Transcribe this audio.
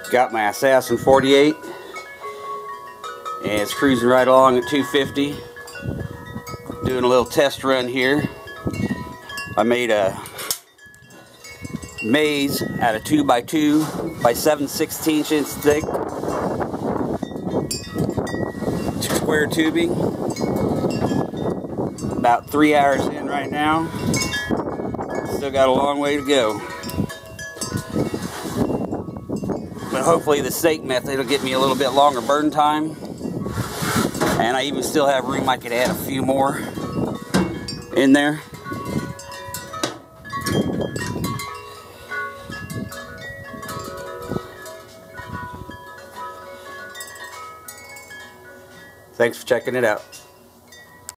Got my Assassin 48 and it's cruising right along at 250. Doing a little test run here. I made a maze out of 2x2 by 7/16 inches thick square tubing. About 3 hours in right now. Still got a long way to go. But hopefully the stake method will get me a little bit longer burn time. And I even still have room I could add a few more in there. Thanks for checking it out.